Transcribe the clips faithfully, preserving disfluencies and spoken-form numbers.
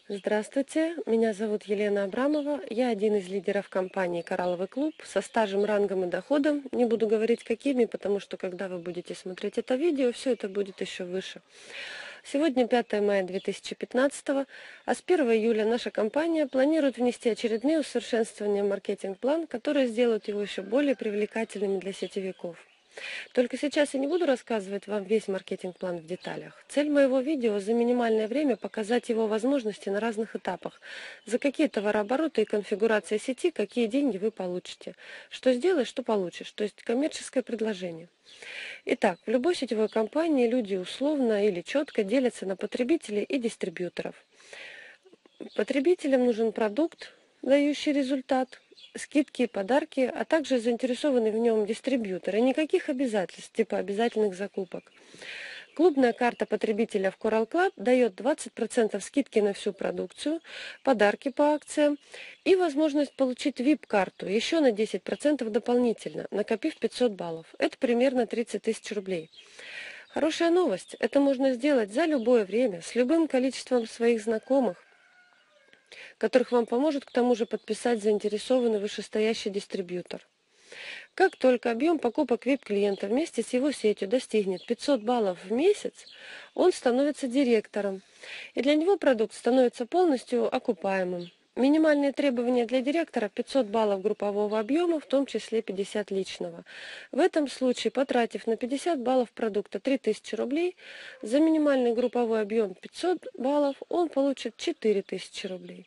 Здравствуйте, меня зовут Елена Абрамова, я один из лидеров компании «Коралловый клуб» со стажем, рангом и доходом. Не буду говорить какими, потому что когда вы будете смотреть это видео, все это будет еще выше. Сегодня пятое мая две тысячи пятнадцатого, а с первого июля наша компания планирует внести очередные усовершенствования в маркетинг-план, которые сделают его еще более привлекательными для сетевиков. Только сейчас я не буду рассказывать вам весь маркетинг-план в деталях. Цель моего видео за минимальное время показать его возможности на разных этапах, за какие товарообороты и конфигурации сети, какие деньги вы получите. Что сделаешь, что получишь, то есть коммерческое предложение. Итак, в любой сетевой компании люди условно или четко делятся на потребителей и дистрибьюторов. Потребителям нужен продукт, дающий результат, скидки и подарки, а также заинтересованный в нем дистрибьютор и никаких обязательств, типа обязательных закупок. Клубная карта потребителя в Coral Club дает двадцать процентов скидки на всю продукцию, подарки по акциям и возможность получить ви ай пи-карту еще на десять процентов дополнительно, накопив пятьсот баллов. Это примерно тридцать тысяч рублей. Хорошая новость. Это можно сделать за любое время, с любым количеством своих знакомых, которых вам поможет к тому же подписать заинтересованный вышестоящий дистрибьютор. Как только объем покупок ви ай пи-клиента вместе с его сетью достигнет пятьсот баллов в месяц, он становится директором, и для него продукт становится полностью окупаемым. Минимальные требования для директора – пятьсот баллов группового объема, в том числе пятьдесят личного. В этом случае, потратив на пятьдесят баллов продукта три тысячи рублей, за минимальный групповой объем пятьсот баллов он получит четыре тысячи рублей.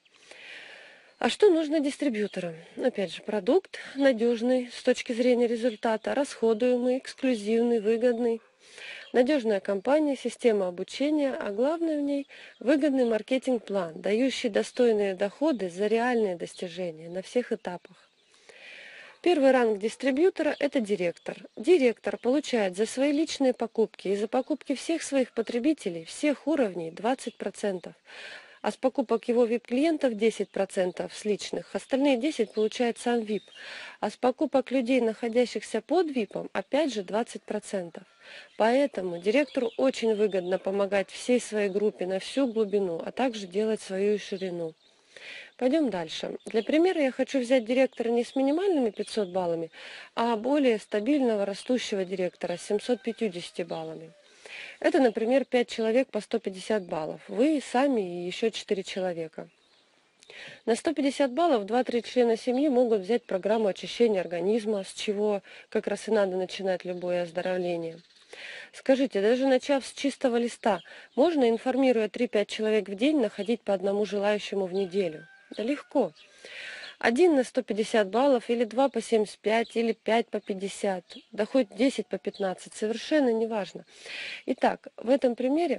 А что нужно дистрибьюторам? Опять же, продукт надежный с точки зрения результата, расходуемый, эксклюзивный, выгодный. Надежная компания, система обучения, а главное в ней выгодный маркетинг-план, дающий достойные доходы за реальные достижения на всех этапах. Первый ранг дистрибьютора – это директор. Директор получает за свои личные покупки и за покупки всех своих потребителей, всех уровней двадцать процентов. А с покупок его ви ай пи-клиентов десять процентов с личных, остальные десять процентов получает сам ви ай пи. А с покупок людей, находящихся под ви ай пи, опять же двадцать процентов. Поэтому директору очень выгодно помогать всей своей группе на всю глубину, а также делать свою ширину. Пойдем дальше. Для примера я хочу взять директора не с минимальными пятьсот баллами, а более стабильного растущего директора с семьсот пятьюдесятью баллами. Это, например, пять человек по сто пятьдесят баллов. Вы сами и еще четыре человека. На сто пятьдесят баллов два-три члена семьи могут взять программу очищения организма, с чего как раз и надо начинать любое оздоровление. Скажите, даже начав с чистого листа, можно, информируя три-пять человек в день, находить по одному желающему в неделю? Да легко. Один на сто пятьдесят баллов, или два по семьдесят пять, или пять по пятьдесят, да хоть десять по пятнадцать, совершенно неважно. Итак, в этом примере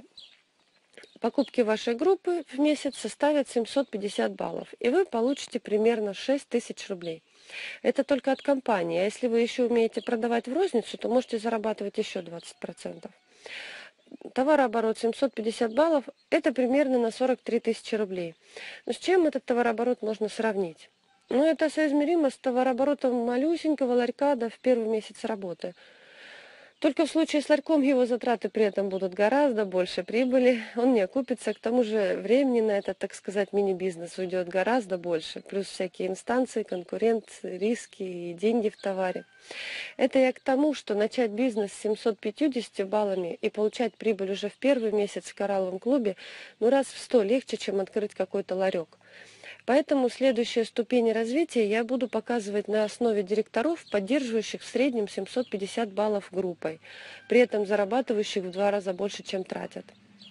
покупки вашей группы в месяц составят семьсот пятьдесят баллов, и вы получите примерно шесть тысяч рублей. Это только от компании, а если вы еще умеете продавать в розницу, то можете зарабатывать еще двадцать процентов. Товарооборот семьсот пятьдесят баллов – это примерно на сорок три тысячи рублей. Но с чем этот товарооборот можно сравнить? Ну, это соизмеримо с товарооборотом малюсенького ларька, да, в первый месяц работы. Только в случае с ларьком его затраты при этом будут гораздо больше прибыли, он не окупится, к тому же времени на этот, так сказать, мини-бизнес уйдет гораздо больше, плюс всякие инстанции, конкуренты, риски и деньги в товаре. Это я к тому, что начать бизнес с семьсот пятьюдесятью баллами и получать прибыль уже в первый месяц в коралловом клубе, ну раз в сто легче, чем открыть какой-то ларек. Поэтому следующие ступени развития я буду показывать на основе директоров, поддерживающих в среднем семьсот пятьдесят баллов группой, при этом зарабатывающих в два раза больше, чем тратят.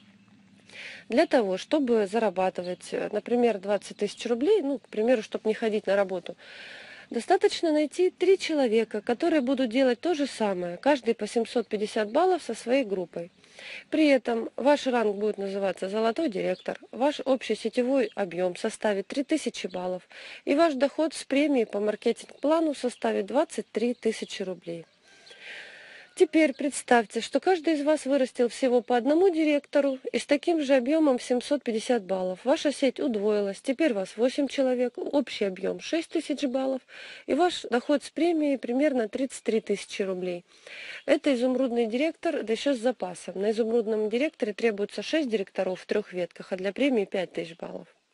Для того, чтобы зарабатывать, например, двадцать тысяч рублей, ну, к примеру, чтобы не ходить на работу, достаточно найти три человека, которые будут делать то же самое, каждый по семьсот пятьдесят баллов со своей группой. При этом ваш ранг будет называться «Золотой директор», ваш общий сетевой объем составит три тысячи баллов, и ваш доход с премии по маркетинг-плану составит двадцать три тысячи рублей. Теперь представьте, что каждый из вас вырастил всего по одному директору и с таким же объемом семьсот пятьдесят баллов. Ваша сеть удвоилась, теперь вас восемь человек, общий объем шесть тысяч баллов, и ваш доход с премией примерно тридцать три тысячи рублей. Это изумрудный директор, да еще с запасом. На изумрудном директоре требуется шесть директоров в трех ветках, а для премии пять тысяч баллов.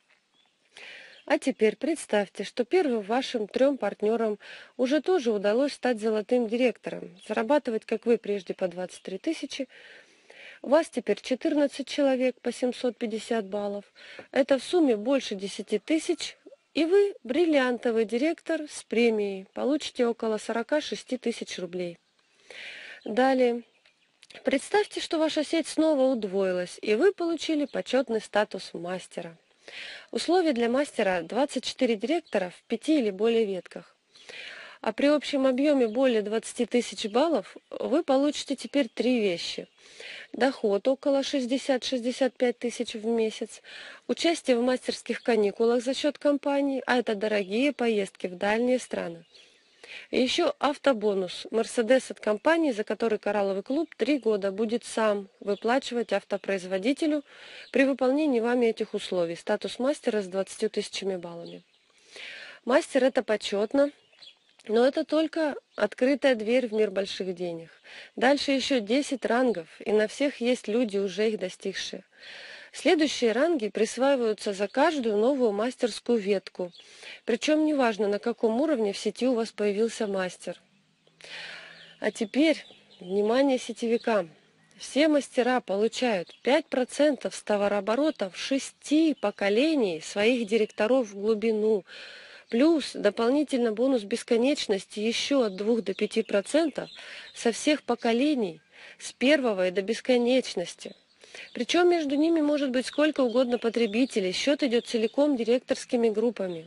А теперь представьте, что первым вашим трем партнерам уже тоже удалось стать золотым директором, зарабатывать, как вы, прежде по двадцать три тысячи. У вас теперь четырнадцать человек по семьсот пятьдесят баллов. Это в сумме больше десяти тысяч. И вы бриллиантовый директор с премией. Получите около сорока шести тысяч рублей. Далее. Представьте, что ваша сеть снова удвоилась, и вы получили почетный статус мастера. Условия для мастера – двадцать четыре директора в пяти или более ветках. А при общем объеме более двадцати тысяч баллов вы получите теперь три вещи. Доход около шестьдесят-шестьдесят пять тысяч в месяц, участие в мастерских каникулах за счет компании, а это дорогие поездки в дальние страны. И еще автобонус. Мерседес от компании, за который Коралловый клуб три года будет сам выплачивать автопроизводителю при выполнении вами этих условий. Статус мастера с двадцатью тысячами баллами. Мастер – это почетно, но это только открытая дверь в мир больших денег. Дальше еще десять рангов, и на всех есть люди, уже их достигшие. Следующие ранги присваиваются за каждую новую мастерскую ветку. Причем неважно, на каком уровне в сети у вас появился мастер. А теперь, внимание сетевикам. Все мастера получают пять процентов с товарооборота в шести поколений своих директоров в глубину. Плюс дополнительно бонус бесконечности еще от двух до пяти процентов со всех поколений, с первого и до бесконечности. Причем между ними может быть сколько угодно потребителей. Счет идет целиком директорскими группами.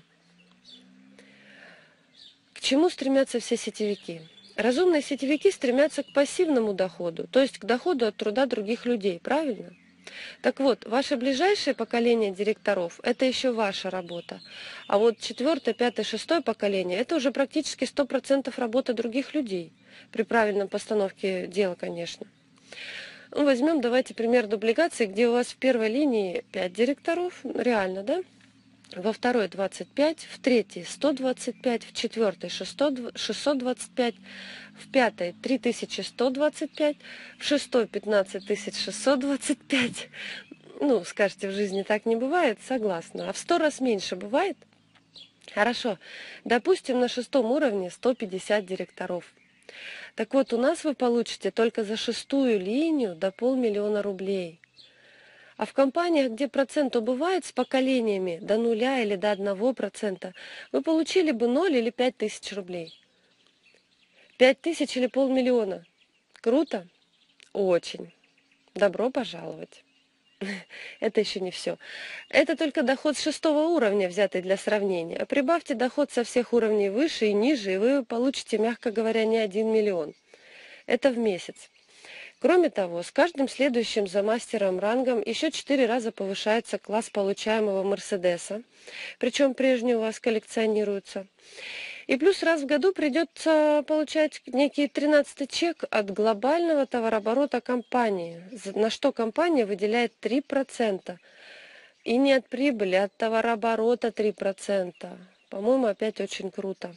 К чему стремятся все сетевики? Разумные сетевики стремятся к пассивному доходу, то есть к доходу от труда других людей, правильно? Так вот, ваше ближайшее поколение директоров – это еще ваша работа. А вот четвертое, пятое, шестое поколение – это уже практически сто процентов работа других людей. При правильном постановке дела, конечно. Ну, возьмем, давайте, пример дубликации, где у вас в первой линии пять директоров, реально, да? Во второй двадцать пять, в третьей сто двадцать пять, в четвертой шестьсот двадцать пять, в пятой три тысячи сто двадцать пять, в шестой пятнадцать тысяч шестьсот двадцать пять. Ну, скажете, в жизни так не бывает, согласна. А в сто раз меньше бывает? Хорошо. Допустим, на шестом уровне сто пятьдесят директоров. Так вот, у нас вы получите только за шестую линию до полмиллиона рублей. А в компаниях, где процент убывает с поколениями до нуля или до одного процента, вы получили бы ноль или пять тысяч рублей. Пять тысяч или полмиллиона. Круто? Очень. Добро пожаловать. Это еще не все. Это только доход с шестого уровня, взятый для сравнения. А прибавьте доход со всех уровней выше и ниже, и вы получите, мягко говоря, не один миллион. Это в месяц. Кроме того, с каждым следующим за мастером рангом еще четыре раза повышается класс получаемого Мерседеса, причем прежний у вас коллекционируется. И плюс раз в году придется получать некий тринадцатый чек от глобального товарооборота компании, на что компания выделяет три процента. И не от прибыли, а от товарооборота три процента. По-моему, опять очень круто.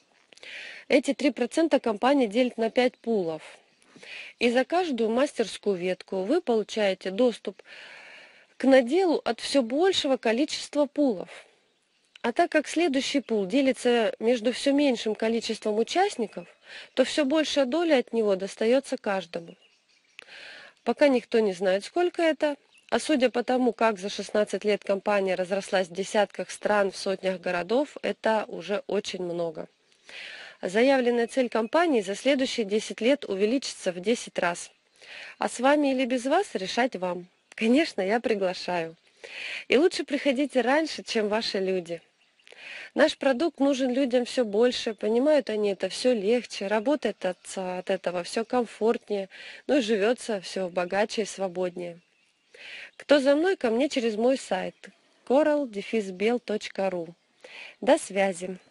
Эти три процента компания делит на пять пулов. И за каждую мастерскую ветку вы получаете доступ к наделу от все большего количества пулов. А так как следующий пул делится между все меньшим количеством участников, то все большая доля от него достается каждому. Пока никто не знает, сколько это, а судя по тому, как за шестнадцать лет компания разрослась в десятках стран, в сотнях городов, это уже очень много. Заявленная цель компании за следующие десять лет увеличится в десять раз. А с вами или без вас решать вам. Конечно, я приглашаю. И лучше приходите раньше, чем ваши люди. Наш продукт нужен людям все больше, понимают они это все легче, работает от, от этого все комфортнее, ну и живется все богаче и свободнее. Кто за мной, ко мне через мой сайт коралл бел точка ру. До связи.